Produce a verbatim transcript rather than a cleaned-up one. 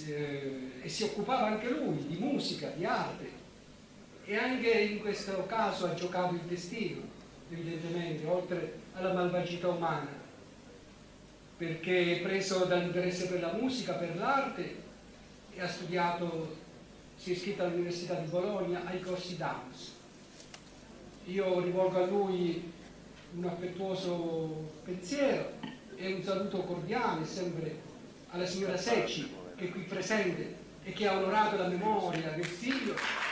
eh, e si occupava anche lui di musica, di arte, e anche in questo caso ha giocato il destino, evidentemente, oltre alla malvagità umana, perché preso dall'interesse per la musica, per l'arte, e ha studiato, si è iscritto all'Università di Bologna ai corsi dance. Io rivolgo a lui un affettuoso pensiero e un saluto cordiale sempre alla signora Secci, che è qui presente e che ha onorato la memoria del figlio